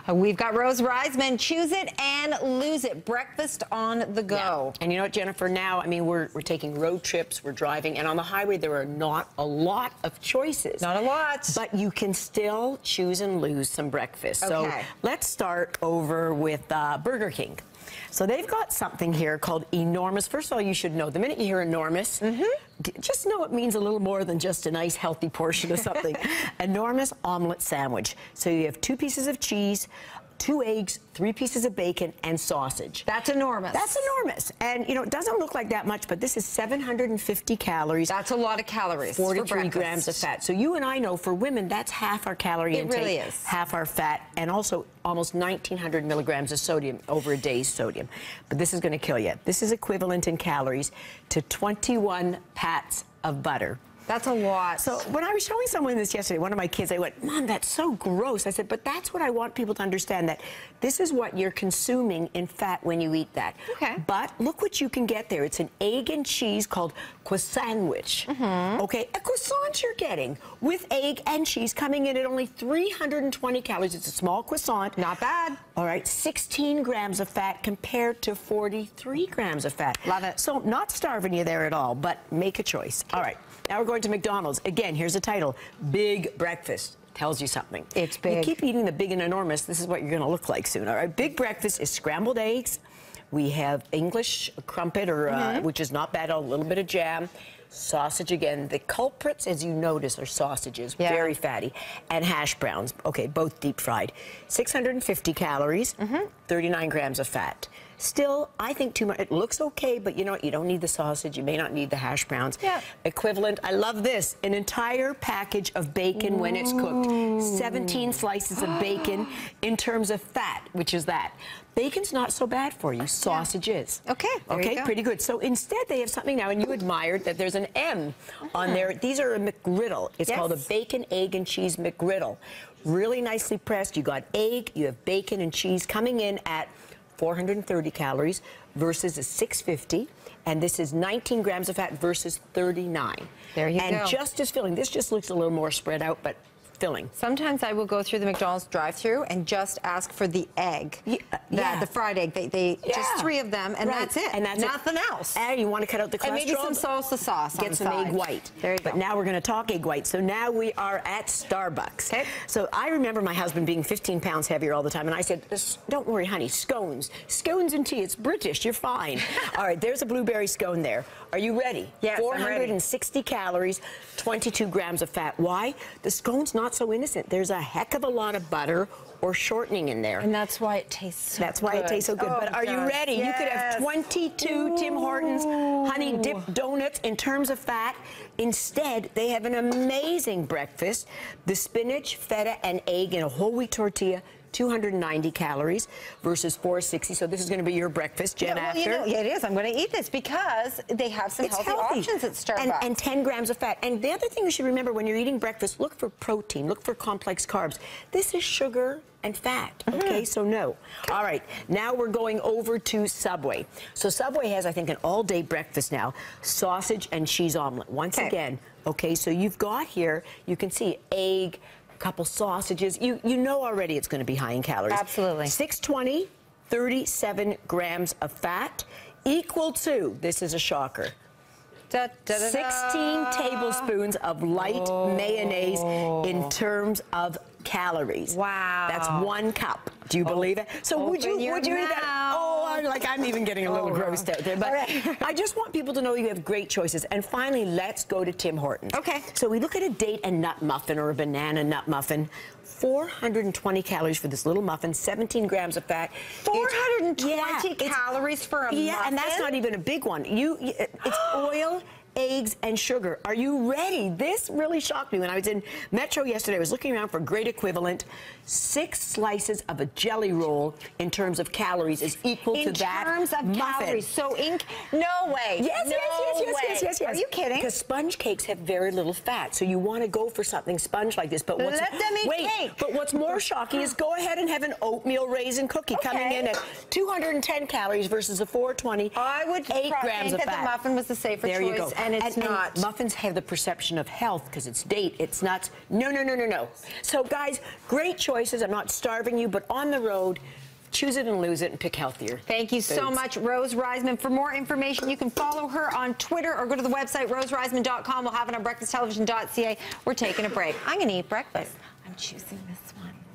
We've got Rose Reisman. Choose it and lose it. Breakfast on the go. Yeah. And you know what, Jennifer? Now, I mean, we're taking road trips, we're driving, and on the highway there are not a lot of choices. Not a lot. But you can still choose and lose some breakfast. Okay. So let's start over with Burger King. So they've got something here called enormous. First of all, you should know, the minute you hear enormous, just know it means a little more than just a nice healthy portion of something. Enormous omelet sandwich. So you have 2 pieces of cheese, 2 eggs, 3 pieces of bacon, and sausage. That's enormous. That's enormous. And, you know, it doesn't look like that much, but this is 750 calories. That's a lot of calories. 43 grams of fat. So you and I know for women, that's half our calorie intake. It really is. Half our fat, and also almost 1,900 milligrams of sodium over a day's sodium. But this is going to kill you. This is equivalent in calories to 21 pats of butter. That's a lot. So when I was showing someone this yesterday, one of my kids, they went, "Mom, that's so gross." I said, but that's what I want people to understand, that this is what you're consuming in fat when you eat that. Okay. But look what you can get there. It's an egg and cheese called croissant-wich. Okay, a croissant you're getting with egg and cheese coming in at only 320 calories. It's a small croissant. Not bad. All right, 16 grams of fat compared to 43 grams of fat. Love it. So not starving you there at all, but make a choice. All right, now we're going to McDonald's. Again, here's a title, Big Breakfast. Tells you something. It's big. You keep eating the big and enormous, this is what you're gonna look like soon, all right? Big breakfast is scrambled eggs. We have English crumpet, or which is not bad, a little bit of jam. Sausage again. The culprits, as you notice, are sausages, very fatty, and hash browns. Okay, both deep fried. 650 calories, 39 grams of fat. Still, I think too much. It looks okay, but you know what? You don't need the sausage. You may not need the hash browns. Yeah. Equivalent, I love this, an entire package of bacon when it's cooked. 17 slices of bacon in terms of fat, which is that. Bacon's not so bad for you. Sausage is. Okay, there you go. Pretty good. So instead, they have something now, and you admired that there's an M on there. These are a McGriddle. It's called a bacon, egg, and cheese McGriddle. Really nicely pressed. You got egg, you have bacon and cheese coming in at 430 calories versus a 650, and this is 19 grams of fat versus 39. There you go. And just as filling. This just looks a little more spread out, but filling. Sometimes I will go through the McDonald's drive-thru and just ask for the egg, the fried egg. They just 3 of them, and that's it. And that's nothing else. And you want to cut out the cholesterol. And maybe some salsa sauce. Get some egg white. There you go. But now we're going to talk egg white. So now we are at Starbucks. Okay. So I remember my husband being 15 pounds heavier all the time, and I said, "Don't worry, honey, scones and tea. It's British. You're fine." All right, there's a blueberry scone there. Are you ready? Yes, 460 calories, 22 grams of fat. Why? The scone's not so innocent. There's a heck of a lot of butter or shortening in there. And that's why it tastes so good. That's why it tastes so good. But are you ready? You could have 22 Tim Hortons honey dip donuts in terms of fat. Instead, they have an amazing breakfast. The spinach, feta, and egg in a whole wheat tortilla. 290 calories versus 460. So this is going to be your breakfast, Jen, after. You know, it is. I'm going to eat this because they have some healthy options at Starbucks. And 10 grams of fat. And the other thing you should remember when you're eating breakfast, look for protein, look for complex carbs. This is sugar and fat, okay? So no. All right, now we're going over to Subway. So Subway has, I think, an all-day breakfast now, sausage and cheese omelet. Once again, okay, so you've got here, you can see egg, couple sausages. You know already it's going to be high in calories. Absolutely. 620, 37 grams of fat, equal to, this is a shocker, 16 tablespoons of light mayonnaise in terms of calories. Wow. That's 1 cup. Do you believe it? So would you eat that? Oh, like I'm even getting a little grossed out there. But I just want people to know you have great choices. And finally, let's go to Tim Hortons. Okay. So we look at a date and nut muffin or a banana nut muffin. 420 calories for this little muffin, 17 grams of fat. 420 calories for a muffin? Yeah, and that's not even a big one. It's oil, eggs, and sugar. Are you ready? This really shocked me. When I was in Metro yesterday, I was looking around for great equivalent. 6 slices of a jelly roll in terms of calories is equal to that muffin. In terms of calories. So no way. Yes. Are you kidding? Because sponge cakes have very little fat, so you want to go for something sponge like this. But let them eat cake. But what's more shocking is go ahead and have an oatmeal raisin cookie coming in at 210 calories versus a 420. I would 8 grams of fat. that the muffin was the safer choice. There you go. And it's not. And muffins have the perception of health because it's date. It's not. No, no, no, no, no. So, guys, great choices. I'm not starving you, but on the road, choose it and lose it and pick healthier. Thank you so much, Rose Reisman. For more information, you can follow her on Twitter or go to the website, rosereisman.com. We'll have it on breakfasttelevision.ca. We're taking a break. I'm going to eat breakfast. I'm choosing this one.